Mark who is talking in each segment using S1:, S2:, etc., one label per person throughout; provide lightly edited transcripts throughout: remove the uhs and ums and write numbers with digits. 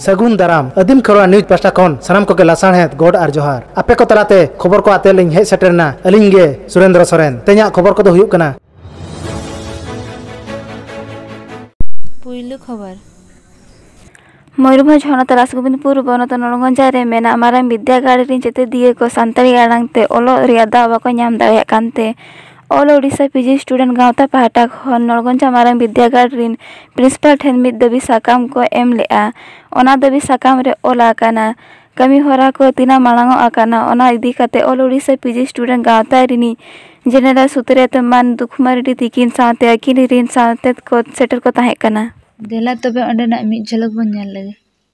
S1: सगुन दाराम आदिम खबरा न्यूज पास्टा खन सानाम को लासाणहेत गोड आर जोहार आपे को तलाते खबर को आते लिंग हेज सेटरना अलिंग गे सुरेंद्र सोरेन तेजा खबर को हुयुक कना
S2: पुइलु खबर मयूरभंज हनत राजगोविंदपुर बनत नरगंजा रे मेना मारांग विद्यागार रिन चेते दिए को सान्ताड़ी आड़ांगते ओलो रिया दा बाको नाम दाड़ेया कानते ऑल ओडिशा पीजी स्टूडेंट गावता पाहटा खन नरगंजा मारांग विद्यागार रिन प्रिंसिपल ठेन मिद दबी साकाम को एम लेआ ओना दबी साकाम रे ओला काना कमी होरा को तिना मालांगो आकाना ओना इदी काते ऑल ओडिशा पीजी स्टूडेंट गावता रिनी जेनेरल सुतरेत मान दुखमारी तिकिन साथे अकिन रिन साथे को सेटर को ताहे काना देला तबे अंडना मी झलक बन नेल लगे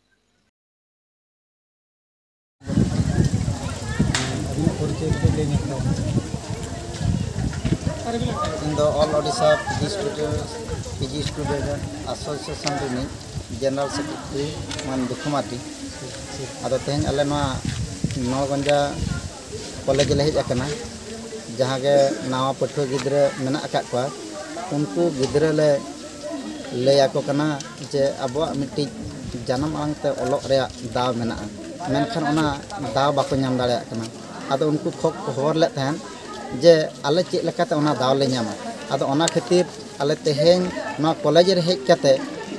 S3: इन all Odisha PG student association रिनी जनरल सेक्रेटरी मान दुखमाटी आदो तेहन अले नरगंजा कॉलेज ले हेज आकना जहाँ के नवा पठुआ गिद्रा मेना आका को उनको गिद्रा ले लैको कना जे अब मिट्टी जानम आंगते ओलोग रे दाव मेना मेनखान ओना दाव बाको नाम दाड़े कना आदो उनको खबर ले तहन जे आले चेक लेकाते ओना दाव ले नामा आदो ओना खातिर आले तेहेन ना कॉलेज रे हेज काते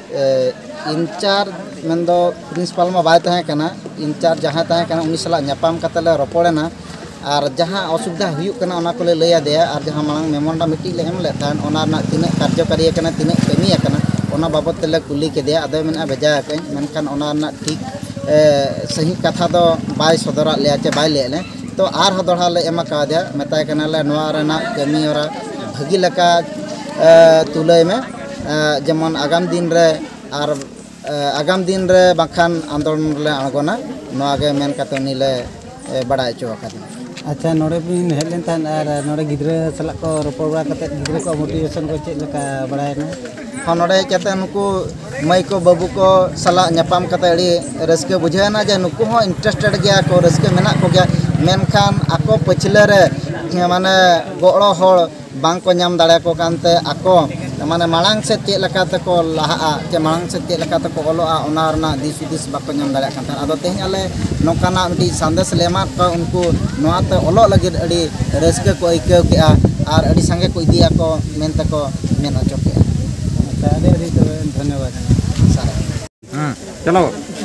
S3: इंचार्ज मेंदो प्रिंसिपल मा बाय तहे कना इंचार्ज जहाँ तहे कना उनी सला न्यापाम काते ले रपोड़ेना और जहाँ असुविधा हुयुक कना ओना को ले लैया दे और जहाँ मांग मेमोरा मिट्टी ले एम ले तहन ओना ना तिना कार्यकारी कना तिना कमी कना ओना बाबत तेले कुली के दिया आदो मेना भेजा कई मेनखान ओना ना ठीक सही कथा दो बाय सदरा ले चे बाय ले तो आर हो दोड़ा ले एमा का दिया मेताय कना ले नोआ रेना कमी ओरा भगी लका तुलय में जेमन आगाम दिन रे और आगाम दिन रे बाखान आंदोलन ले आगोना नोआ गे मेन काते नीले बड़ा चो का
S4: अच्छा नोड़े बिन हेलेन थान आर नोड़े गिद्रा सला को रोपड़ बड़ा कते गिद्रा को मोटिवेशन को चेक लका बड़ायना
S3: हाँ नोड़े चते नुकु मई को बाबू को सला न्यापाम कते अड़ी रस्के बुझाना जे नुकु हो इंटरेस्टेड गया को रस्के मेना को गया मेनखान आको पछले रे माने गोड़ो होड़ बांग को नाम दाड़े को कानते आको माने मांग से चेक लकाते को लाहा चे मांग से चेक लकाते को ओलोआ ओना रना दिस दिस बाको नाम दाड़े कानते आदो तेहन आले नोकाना मिटी संदेश लेमा को उनको नोआते ओलो लगे अड़ी रस्के को आइकाव केआ और अड़ी संगे को इदिया को मेनते को मेन अचो केआ
S4: अच्छा अड़ी धन्यवाद
S3: हां चलो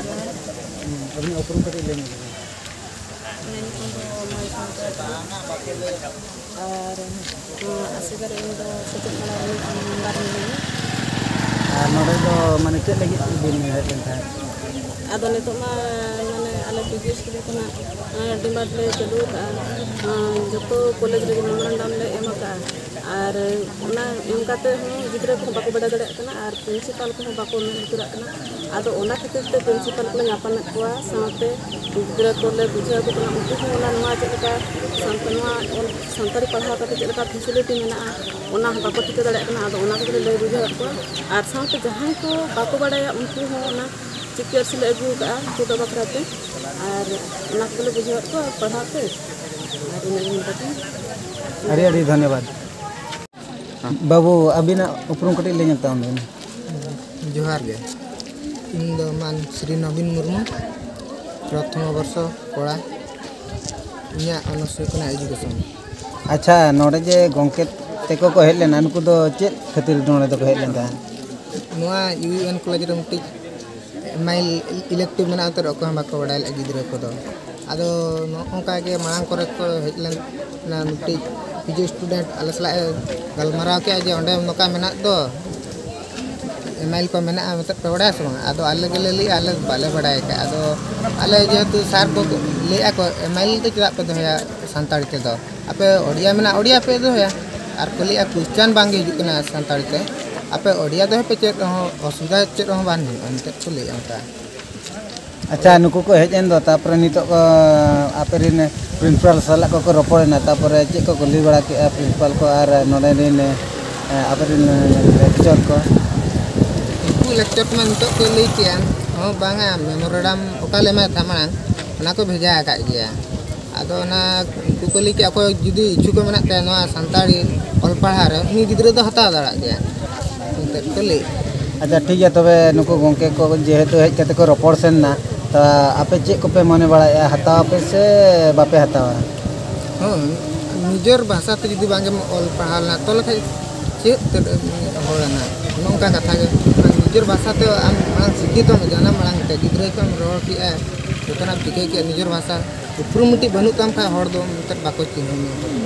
S4: अपनी उपरुम कटे लेने
S5: और आसिगर इनदो सचेत बड़ा
S4: नोड़े दो माने चेक लगी दिन हेलेन था
S5: आदो नितो माने आले पीजी स्टूडेंट कना डिमांड ले चलू जतो कॉलेज रे मेमोरेंडम ले एमका और ओना एमकाते गिद्रा को बाको बड़ा दड़े कना और प्रिंसिपल को बाको मेनतुरा कना आदो ओना खातिर ते प्रिंसिपल को न्यापाम कोआ साथे गिद्रा को ले बुझा को कना उनको ओना नवा चेका संतारी पढ़ाव करते चेका फैसिलिटी मेना ओना बाको टिके दड़े कना आदो ओना को ले बुझा को और साथे जहां को बाको बड़ाया उनको ओना चिकिर से अगू का छोटा बकराते और ओना को ले बुझा को पढ़ाते और इन
S4: अड़ी अड़ी धन्यवाद बाबू अबिना उपरुम कटे ले nyata उन
S6: जोहार गे इन दो मान श्री नवीन मुर्मू प्रथम वर्ष कला इया अनसुय कना एजुकेशन
S4: अच्छा नोड़े जे गोंके तेको को हेज लेना उनको दो चेक खातिर नोड़े दो को हेज लेना
S6: नोआ यूएन कॉलेज रे मिटी माइल इलेक्टिव मेना उतर को हम बाको बडाय गिद्रा को दो आदो नोका के मांग करे को हेज लेन ना मिटी पीजी स्टूडेंट आले सला गलमाराव के जे ओंडे नोका मेना दो एमएल को मेना मतलब पड़ा से आदो आले के ले आले बाले बडाय के आदो आले जेतु सार को ले को एमएल तो चला पे दोया संताड़ी ते दो आपे ओडिया मेना ओडिया पे दोया और कोली क्वेश्चन बांगे हिजुकना संताड़ी ते आपे ओडिया दो पे चेक असुविधा चेक हो बान अंते को ले अंता
S4: अच्छा नुको को हेज एन दो तापर नितो को आपे रिन प्रिंसिपल सला को रोपड़ना तापर चेक को ली बड़ा के प्रिंसिपल को और नोडे रिन आपे रिन लेक्चर को
S6: लेक्चर में नितो को ले किया हो बांगा मेमोरेंडम ओकाले में तमांग ओना को भेजा का गया आदो ना कुकली के अको जुदी इच्छु को मेना ते नोआ संताड़ी ऑल पढ़ा रे उनी गिद्रा दो हता दाड़ा गया ते को ले
S4: अच्छा ठीक है तबे नुकु गोंके को जेहेतु हेज कते को रोपड़ सेन ना तो आपे चेक को पे मने बड़ा हताव पे से बापे हतावा
S6: हाँ निजर भाषा ते जुदी बांगे ऑल पढ़ालना तो लखे चेक ते होना नोंका कथा के निजर भाषा ते आम मांग शिक्षित हो जाना मांग ते गिद्रे को रोड की है उतना टिके के निजर भाषा उपरुमटी बनु तम का हर दो मत बाको चिन्ह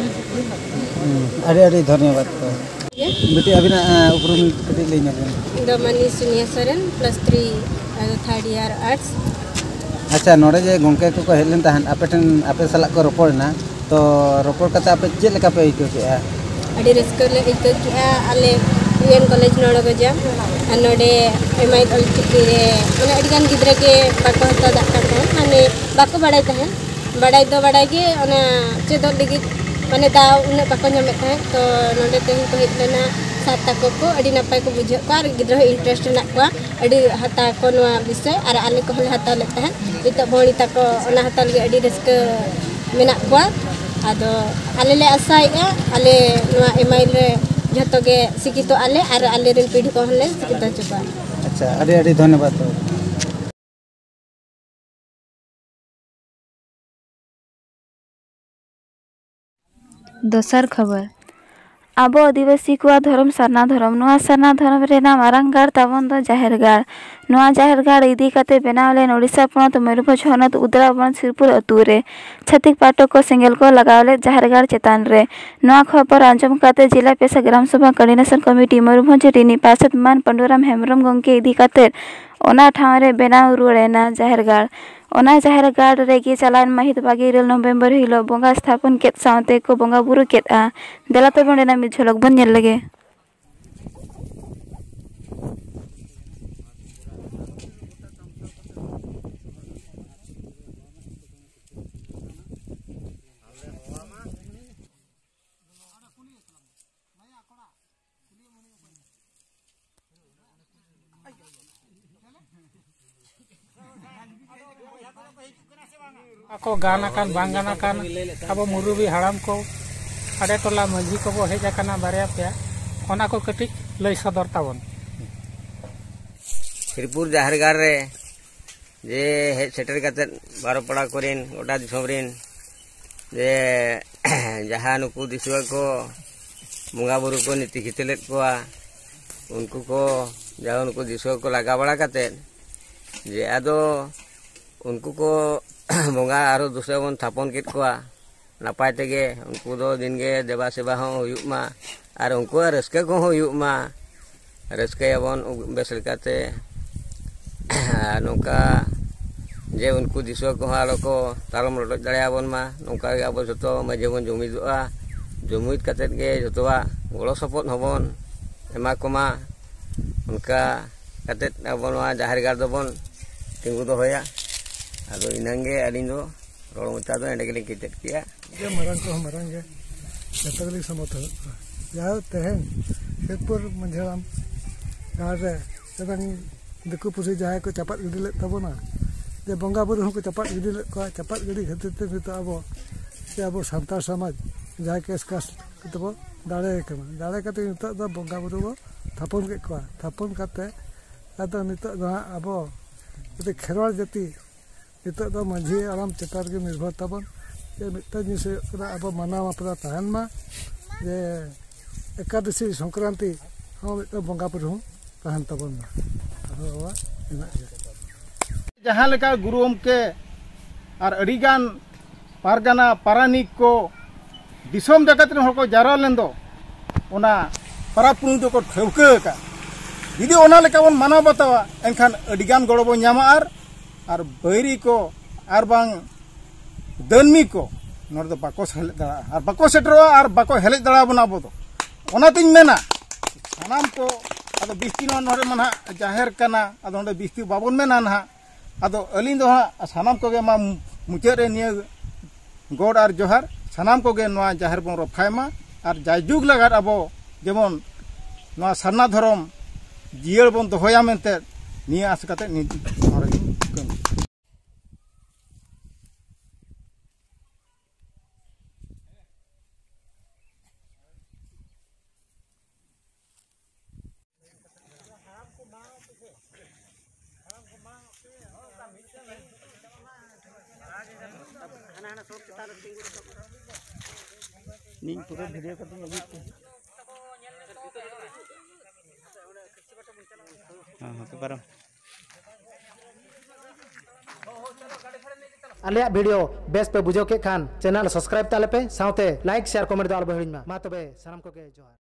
S4: अरे अरे धन्यवाद तो बेटी अभी ना उपरुम कटी ले
S7: दमनी सुनिया सरन +3 थर्ड ईयर आर्ट्स
S4: अच्छा नोड़े जे गोंके को हेलन तहन आपे आपे सला को रोपड़ ना तो रोपड़ कता आपे जे लेका पे इको के
S7: अडी रिस्क ले इको के आले यूएन कॉलेज नोड़े गजा नोड़े एमआई ऑलचिकी रे माने अडी गान गिद्रे के बाको हता दाका था माने बाको बड़ाई तहन बड़ाई दो बड़ाई के ओना चेदो लगी माने दाव उन बाको ñame था तो नोड़े तेन को हेलना सात ताको को अडी नापाय को बुझे को आर गिद्रे इंटरेस्ट ना को अडी हता को नवा विषय आर आले को हता लेता है इतो भणी ताको ओना हता लगे अडी रिस्क मेना को आदो आले ले आसाया आले नवा एमआई रे जतो गे सिकितो आले आर आले रेन पीढ़ी को हले सिकितो चबा
S4: अच्छा अरे अरे धन्यवाद तो
S2: दोसर खबर आबो आदिवासी को धर्म सरना धर्म नोआ सरना धर्म रेना मारंग गाड़ ताबन दो जाहेर गाड़ नोआ जाहेर गाड़ इदी कते बेनावले ओडिशा पनत मयूरभंज हनत उदराबन सिरपुर अतु रे छतिक पाटक को सेंगेल को लगावले जाहेर गाड़ चेतान रे नोआ खबर आंजम कते जिला पेशा ग्राम सभा कोऑर्डिनेशन कमिटी मयूरभंज रिनी पार्षद मान पंडुराम हेमब्रम गंके इदी कते ओना ठाव रे बेनाव रुड़ेना जाहेर गाड़ ओना जाहेर गाड़ रेगी चलान महित 22 नवंबर हिलो बोंगा स्थापन केत सावते को बोंगा बुरु केता देला तो बंडेना मि झलक बन नेल लगे
S8: ako ganakan bang ganakan abo murubi haram ko ade tola manji ko bo heja kana barya pe ona ko katik lay sodor tabon
S9: Sirpur जाहरगार रे जे हेज सेटर कते बारोपड़ा कोरिन गोटा दिसोमरिन जे जहां नुकु दिसुआ को मुंगा बुरु को नीति खितलेत कोआ उनको को जहां उनको दिसुआ को लगा बड़ा कते जे आदो उनको को बोंगा आरो दूसरे बन थापन केत कोआ नापाय तेगे उनको दो दिन गे देवा सेवा हो हुयुक मा आर उनको रस्के को हुयुक मा रस्के बन बेस लेकाते नौका जे उनको दिसुआ को आलो को तालम रटोज दाड़ेयाबन मा नौका गे आबो जतो माजे बन जुमिदोआ जुमिद कातेत गे जतोआ गड़ो सपोद हबन एमा कोमा उनका कातेत आबो नोआ जाहेर गाड़ दोबन तिंगु दो होया आदो इनांगे अलिन दो रोड मोचा दो एंडे गेलिं कितेत किया
S10: जे मरंग को मरंग गे जतगली समत या तेहन सिरपुर मंझाम गाड़ रे तबन दिकु पुसी जाय को चपात गिडी ले तबोना जे बंगा बुरु को चपात गिडी ले को चपात गिडी खातिर ते नितो आबो सान्तार समाज जाय केस कास तबो दाड़े कते नितो द बंगा बुरु को थापन के को थापन काते आदो नितो द आबो ते खेरवाल जाति नितो द माझी आराम चेतार के निर्भर तबन जे मिता जिस आबो मानाव अपना तहन मा जे एकादशी संक्रांति हम बंगा बुरु तहन तबन
S11: जहाँ लेका गुरु के और अड़ीगान पारगाना पारानिक को दिसोम जगत रे को जारा लेन दो ओना पारापुन को ठेवका का यदि ओना लेका बन मानव बतावा एनखान अड़ीगान गड़ो बन ᱧᱟᱢᱟ और बैरी को और बांग दनमी को नोर दो बाको हेले दड़ा और बाको सेटरवा और बाको हेले दड़ा बना बो दो ओना तिन मेना सानाम को अदो बिस्ती नोरे मना जाहेर कना अदो ओंडे बिस्ती बाबन मेना ना अदो अलिन दो हा सानाम को गे मा मुचे रे निया गोड और जोहार सानाम को गे नोआ जाहेर बन रफाय मा और जायजुग लगार अबो जेमन नोआ सरना धर्म जियर बन दोहया मेनते निया आस कते नि नोरे कम
S12: नी पूरा वीडियो करते लगी हां तो पारो
S1: आलिया वीडियो बेस पे बुझो के खान चैनल सब्सक्राइब ताले पे साउते लाइक शेयर कमेंट दाल बहिन मा तबे सनम को के जोहार।